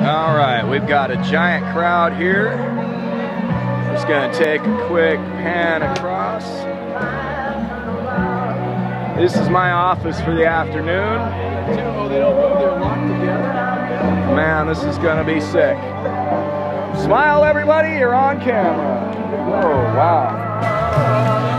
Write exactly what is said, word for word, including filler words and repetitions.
All right, we've got a giant crowd here. Just gonna take a quick pan across. This is my office for the afternoon. Man, this is gonna be sick. Smile, everybody, you're on camera. Oh, wow.